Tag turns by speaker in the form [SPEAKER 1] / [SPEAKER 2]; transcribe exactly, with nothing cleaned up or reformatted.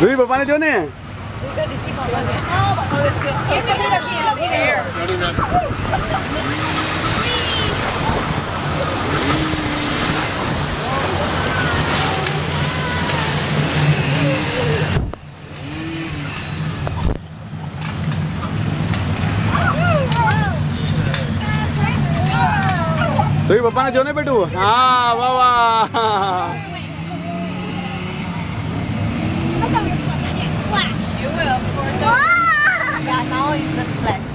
[SPEAKER 1] Duit bapak ni John ni.
[SPEAKER 2] Udah di sini kalau ni. Oh, bagus guys. Ini lagi lagi air.
[SPEAKER 1] Duit bapak ni John ni betul. Ah, bawa.
[SPEAKER 2] You will, of course. Yeah, now it's the splash.